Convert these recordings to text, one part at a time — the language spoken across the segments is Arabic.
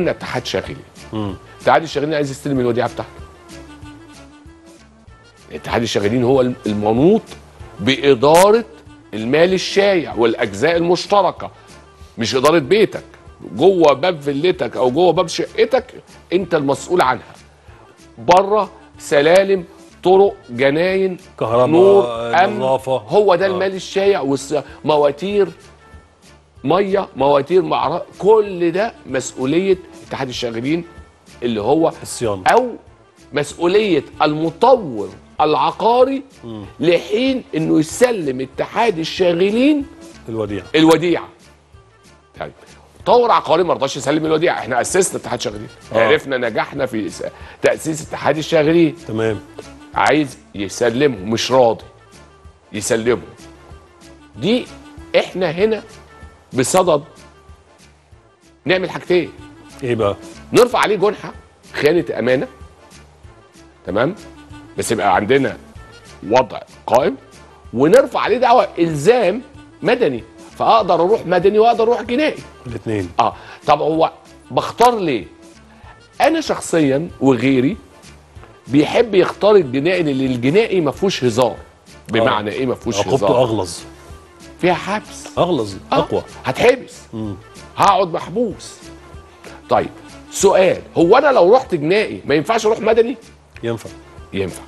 عندنا اتحاد شاغلين. اتحاد الشاغلين عايز يستلم الوديعه بتاعته. اتحاد الشاغلين هو المنوط باداره المال الشايع والاجزاء المشتركه، مش اداره بيتك جوه باب فيلتك او جوه باب شقتك انت المسؤول عنها. بره سلالم، طرق، جناين، كهرباء، نور، امن، نظافه، هو ده المال الشايع، مواتير ميه، مواتير كل ده مسؤوليه اتحاد الشاغلين اللي هو الصيانه او مسؤوليه المطور العقاري لحين انه يسلم اتحاد الشاغلين الوديعه. طيب مطور عقاري ما رضاش يسلم الوديعه، احنا اسسنا اتحاد شاغلين، عرفنا نجحنا في تاسيس اتحاد الشاغلين. تمام. عايز يسلمه، مش راضي يسلمه. دي احنا هنا بصدد نعمل حاجتين. ايه بقى؟ نرفع عليه جنحه خيانه امانه، تمام، بس يبقى عندنا وضع قائم، ونرفع عليه دعوه الزام مدني، فاقدر اروح مدني واقدر اروح جنائي الاثنين. طب هو بختار ليه؟ انا شخصيا وغيري بيحب يختار الجنائي، لان الجنائي ما فيهوش هزار. بمعنى ايه ما فيهوش هزار؟ عقوبته اغلظ، فيها حبس، اغلظ، اقوى، هتحبس، هقعد محبوس. طيب سؤال، هو انا لو رحت جنائي ما ينفعش اروح مدني؟ ينفع. ينفع.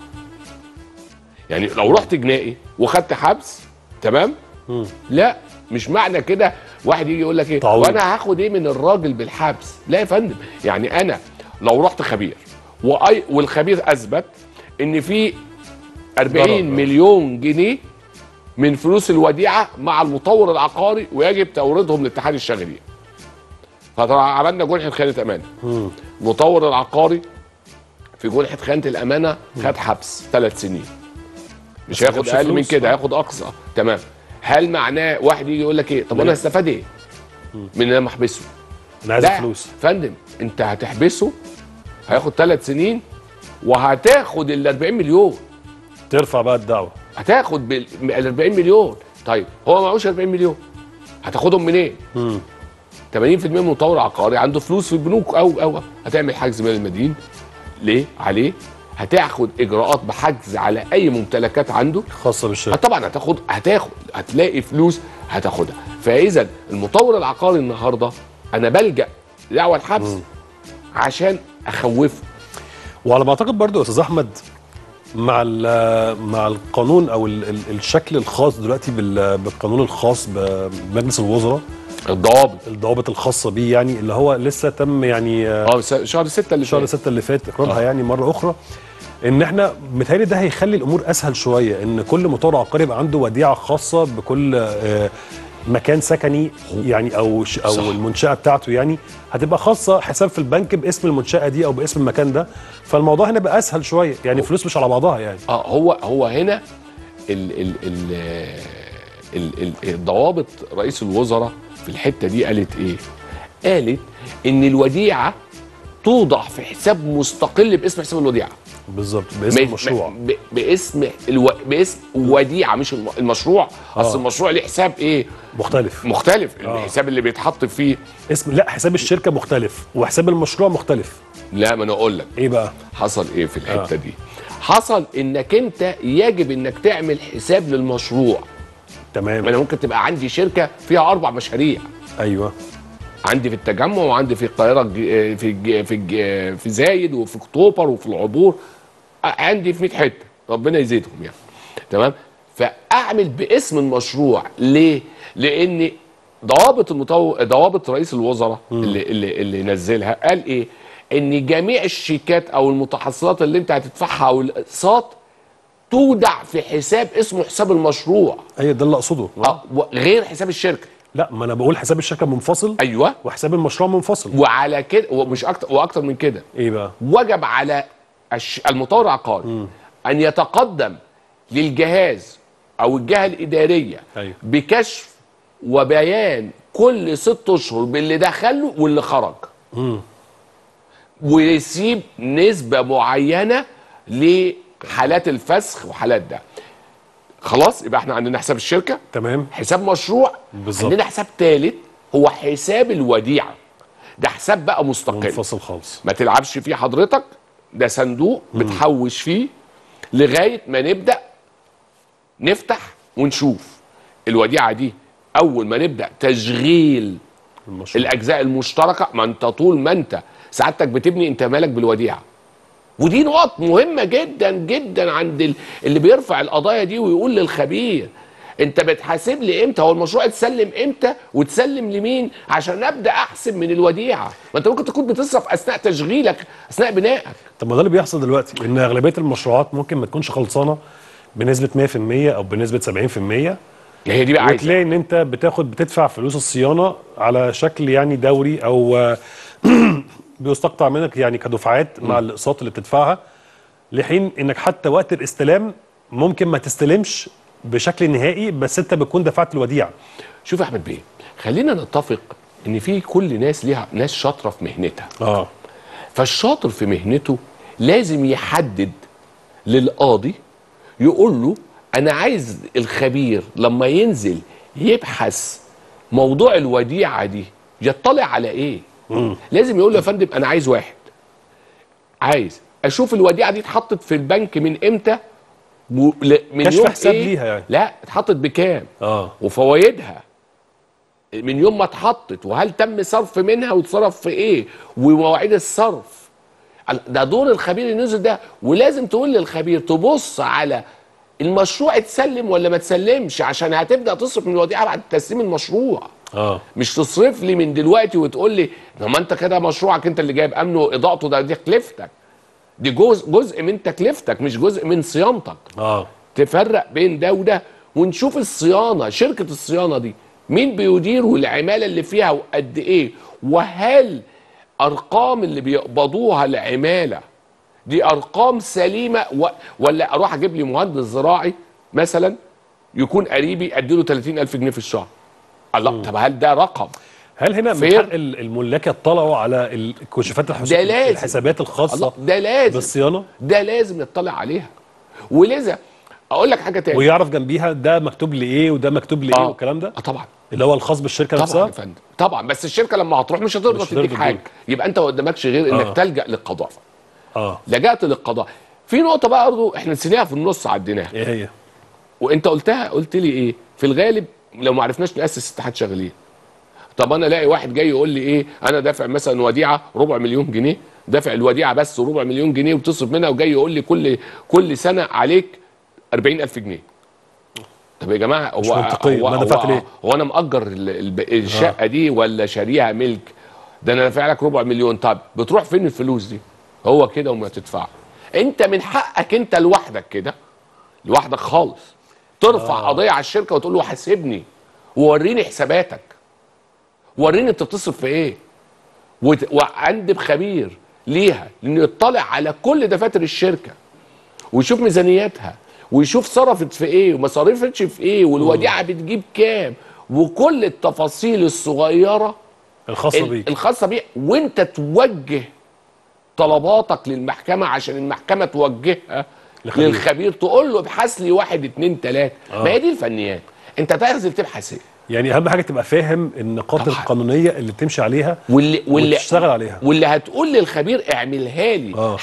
يعني لو رحت جنائي وخدت حبس، تمام؟ لا، مش معنى كده واحد يجي يقول لك ايه وانا هاخد ايه من الراجل بالحبس. لا يا فندم، يعني انا لو رحت خبير والخبير اثبت ان في 40 مليون جنيه من فلوس الوديعه مع المطور العقاري ويجب توريدهم لاتحاد الشاغلين، فعملنا جنحه خيانه امانه. المطور العقاري في جنحه خيانه الامانه خد حبس 3 سنين، مش هياخد اقل من كده، هياخد اقصى. تمام. هل معناه واحد يجي يقول لك ايه طب انا هستفاد ايه من ان انا محبسه؟ انا عايز فلوس. فندم انت هتحبسه هياخد 3 سنين وهتاخد ال 40 مليون، ترفع بقى الدعوه، هتاخد ال 40 مليون. طيب هو معهوش 40 مليون، هتاخدهم منين؟ 80% من المطور العقاري عنده فلوس في البنوك، او هتعمل حجز مال المدين ليه عليه، هتاخد اجراءات بحجز على اي ممتلكات عنده خاصه بالشركه. طبعا هتلاقي فلوس هتاخدها. فاذا المطور العقاري النهارده انا بلجأ دعوى الحبس عشان اخوفه. وعلى ما اعتقد برضو يا استاذ احمد مع القانون او الشكل الخاص دلوقتي بالقانون الخاص بمجلس الوزراء، الضوابط الخاصه بيه، يعني اللي هو لسه تم يعني شهر 6 اللي فات اقرارها يعني مره اخرى، ان احنا متهيألي ده هيخلي الامور اسهل شويه، ان كل مطور عقاري يبقى عنده وديعه خاصه بكل مكان سكني يعني او المنشاه بتاعته، يعني هتبقى خاصه، حساب في البنك باسم المنشاه دي او باسم المكان ده، فالموضوع هنا بقى اسهل شويه، يعني فلوس مش على بعضها يعني. هو هنا الضوابط رئيس الوزراء في الحته دي قالت ايه؟ قالت ان الوديعه توضع في حساب مستقل باسم حساب الوديعه. بالظبط، باسم المشروع، باسم وديعه، مش المشروع. اصل المشروع ليه حساب ايه؟ مختلف. الحساب اللي بيتحط فيه لا، حساب الشركه مختلف وحساب المشروع مختلف. لا، ما انا اقول لك ايه بقى حصل ايه في الحته دي. حصل انك انت يجب انك تعمل حساب للمشروع. تمام. انا ممكن تبقى عندي شركه فيها 4 مشاريع. ايوه. عندي في التجمع، وعندي في القاهره، في زايد، وفي اكتوبر، وفي العبور، عندي في 100 حته، ربنا يزيدهم يعني. تمام. فاعمل باسم المشروع ليه؟ لان ضوابط رئيس الوزراء اللي نزلها قال ايه؟ ان جميع الشيكات او المتحصلات اللي انت هتدفعها او الاقساط تودع في حساب اسمه حساب المشروع. ايوه، ده اللي اقصده. غير حساب الشركه. لا، ما انا بقول حساب الشركه منفصل. ايوه. وحساب المشروع منفصل. وعلى كده ومش واكتر من كده. ايه بقى؟ وجب على المطور العقاري ان يتقدم للجهاز او الجهه الاداريه بكشف وبيان كل 6 اشهر باللي دخله واللي خرج. ويسيب نسبه معينه لحالات الفسخ وحالات ده. خلاص، يبقى احنا عندنا حساب الشركه، تمام، حساب مشروع، بالظبط. عندنا حساب ثالث هو حساب الوديعه. ده حساب بقى مستقل منفصل خالص، ما تلعبش فيه حضرتك، ده صندوق بتحوش فيه لغايه ما نبدا نفتح ونشوف الوديعه دي. اول ما نبدا تشغيل الاجزاء المشتركه، ما انت طول ما انت سعادتك بتبني انت مالك بالوديعه. ودي نقط مهمه جدا جدا عند اللي بيرفع القضايا دي ويقول للخبير انت بتحاسب لي امتى؟ هو المشروع اتسلم امتى وتسلم لمين عشان ابدا احسب من الوديعه؟ ما انت ممكن تكون بتصرف اثناء تشغيلك، اثناء بنائك. طب ما ده اللي بيحصل دلوقتي، ان اغلبيه المشروعات ممكن ما تكونش خلصانه بنسبه 100% او بنسبه 70%. هي دي بقى عايزه، وتلاقي ان انت بتدفع فلوس الصيانه على شكل يعني دوري، او بيستقطع منك يعني كدفعات مع الاقساط اللي بتدفعها، لحين انك حتى وقت الاستلام ممكن ما تستلمش بشكل نهائي، بس انت بتكون دفعت الوديعه. شوف يا احمد بيه، خلينا نتفق ان في كل ناس ليها ناس شاطره في مهنتها. فالشاطر في مهنته لازم يحدد للقاضي، يقول له انا عايز الخبير لما ينزل يبحث موضوع الوديعه دي يطلع على ايه. لازم يقول له يا فندم انا عايز واحد، عايز اشوف الوديعه دي اتحطت في البنك من امتى، من كشف يوم حساب إيه؟ ليها يعني. لا، اتحطت بكام وفوائدها من يوم ما اتحطت، وهل تم صرف منها واتصرف في ايه، ومواعيد الصرف. ده دور الخبير ينزل ده. ولازم تقول للخبير تبص على المشروع اتسلم ولا ما اتسلمش، عشان هتبدا تصرف من الوديعه بعد تسليم المشروع. مش تصرف لي من دلوقتي وتقول لي ما انت كده مشروعك انت اللي جايب امنه واضاءته، ده دي تكلفتك، دي جزء من تكلفتك مش جزء من صيانتك. تفرق بين ده وده، ونشوف الصيانه، شركه الصيانه دي مين بيدير والعماله اللي فيها وقد ايه، وهل ارقام اللي بيقبضوها العماله دي ارقام سليمه ولا اروح اجيب لي مهندس زراعي مثلا يكون قريبي اديله 30,000 جنيه في الشهر. الله، طب هل ده رقم؟ هل هنا من حق الملاك يطلعوا على الكشوفات الحسابات الخاصه ده لازم بالصيانه؟ ده لازم يطلع عليها. ولذا اقول لك حاجه تاني، ويعرف جنبيها ده مكتوب لي وده مكتوب لي والكلام ده. طبعا، اللي هو الخاص بالشركه نفسها. طبعا يا فندم، طبعا. بس الشركه لما هتروح مش هتقدر تديك حاجه، يبقى انت ما قدامكش غير انك تلجا للقضاء. لجأت للقضاء. في نقطه بقى برضه احنا نسيناها في النص، عديناها. ايه هي؟ وانت قلت لي ايه في الغالب لو ما عرفناش ناسس اتحاد شغالين. طب انا الاقي واحد جاي يقول لي ايه، انا دافع مثلا وديعه 250,000 جنيه، دافع الوديعه بس 250,000 جنيه وبتصرف منها، وجاي يقول لي كل سنه عليك 40,000 جنيه. طب يا جماعه، مش منطقية. ما دفعت ليه؟ هو انا مأجر الشقه دي ولا شاريها ملك؟ ده انا دافع لك 250,000. طب بتروح فين الفلوس دي؟ هو كده وما تدفع. انت من حقك انت لوحدك كده، لوحدك خالص، ترفع قضيه على الشركه وتقول له حاسبني ووريني حساباتك، وريني انت بتصرف في ايه، وعندي خبير ليها انه يطلع على كل دفاتر الشركه ويشوف ميزانياتها ويشوف صرفت في ايه وما صرفتش في ايه، والوديعه بتجيب كام، وكل التفاصيل الصغيره الخاصه بيه، وانت توجه طلباتك للمحكمه عشان المحكمه توجهها للخبير، تقول له ابحث لي 1 2 3. ما هي دي الفنيات، انت تنزل تبحث ايه. يعني اهم حاجه تبقى فاهم النقاط القانونيه اللي بتمشي عليها واللي تشتغل عليها، واللي هتقول للخبير اعملها لي،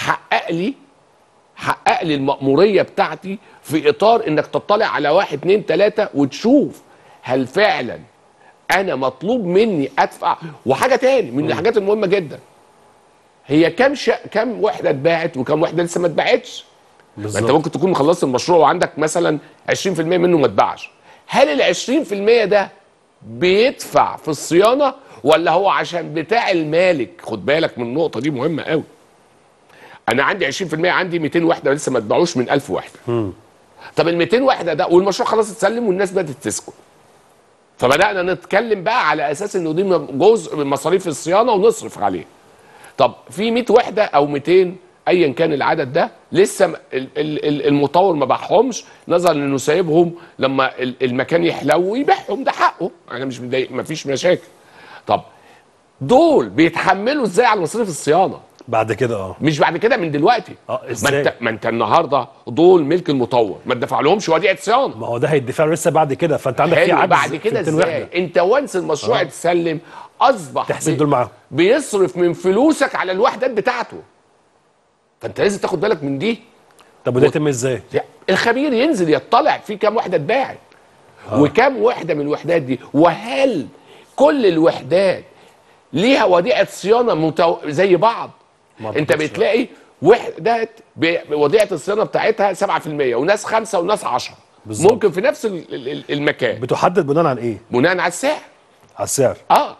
حقق لي المأموريه بتاعتي في اطار انك تطلع على 1 2 3 وتشوف هل فعلا انا مطلوب مني ادفع. وحاجه تاني من الحاجات المهمه جدا، هي كم وحده اتباعت وكم وحده لسه ما اتباعتش. ما انت ممكن تكون مخلصت المشروع وعندك مثلا 20% منه ما اتباعش. هل ال 20% ده بيدفع في الصيانه ولا هو عشان بتاع المالك؟ خد بالك من النقطه دي مهمه قوي. انا عندي 20%، عندي 200 وحده لسه ما اتباعوش من 1000 وحده. طب ال 200 وحده ده والمشروع خلاص اتسلم والناس بدات تسكت، فبدانا نتكلم بقى على اساس انه دي جزء من مصاريف الصيانه ونصرف عليه. طب في 100 وحده او 200 ايا كان العدد ده لسه المطور ما باعهمش، نظرا انه سايبهم لما المكان يحلو ويبيعهم، ده حقه، انا مش متضايق، مفيش مشاكل. طب دول بيتحملوا ازاي على مصاريف الصيانه بعد كده؟ مش بعد كده، من دلوقتي. ازاي؟ ما انت النهارده دول ملك المطور، ما تدفع لهمش وديعه صيانه. ما هو ده هيدفع لسه بعد كده، فانت عندك في عجز بعد كده ازاي؟ انت وانس المشروع اتسلم اصبح تحسب دول معاهم، بيصرف من فلوسك على الوحدات بتاعته. فانت لازم تاخد بالك من دي. طب وده يتم ازاي؟ الخبير ينزل يطلع في كام وحده اتباعت وكام وحده من الوحدات دي، وهل كل الوحدات ليها وديعه صيانه زي بعض. انت بتلاقي وحدات وديعه الصيانه بتاعتها 7% وناس 5 وناس 10 ممكن في نفس المكان. بتحدد بناء عن ايه؟ بناء على السعر. على السعر.